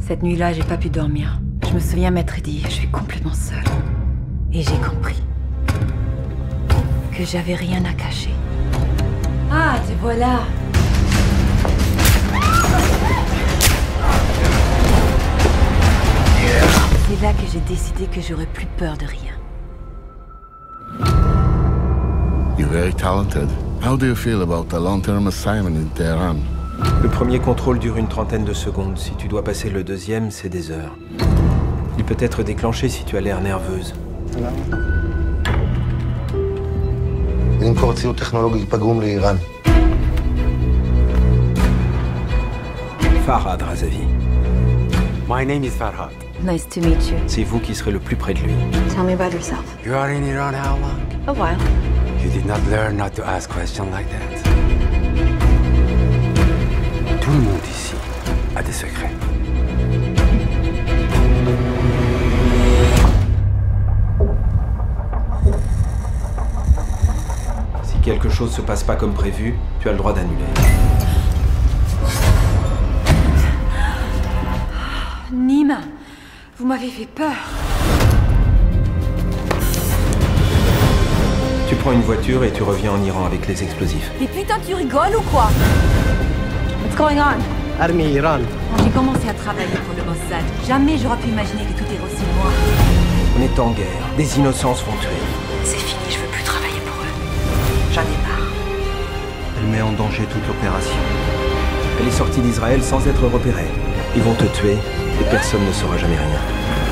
Cette nuit-là, j'ai pas pu dormir. Je me souviens m'être dit, je suis complètement seule. Et j'ai compris que j'avais rien à cacher. Ah, te voilà. C'est là que j'ai décidé que j'aurais plus peur de rien. You're very talented. How do you feel about a long-term assignment in Tehran? Le premier contrôle dure une trentaine de secondes. Si tu dois passer le deuxième, c'est des heures. Il peut être déclenché si tu as l'air nerveuse. Farhad Razavi. My name is Farhad. Nice to meet you. C'est vous qui serez le plus près de lui. Tell me about yourself. You are in Iran how long? A while. You did not learn not to ask questions like that. Tout le monde ici a des secrets. Si quelque chose se passe pas comme prévu, tu as le droit d'annuler. Nima, vous m'avez fait peur. Tu prends une voiture et tu reviens en Iran avec les explosifs. Mais putain, tu rigoles ou quoi? What's going on? Armée Iran. Quand j'ai commencé à travailler pour le Mossad, jamais j'aurais pu imaginer que tout est aussi noir. On est en guerre. Des innocents se font tuer. C'est fini, je veux plus travailler pour eux. J'en ai marre. Elle met en danger toute l'opération. Elle est sortie d'Israël sans être repérée. Ils vont te tuer et personne ne saura jamais rien.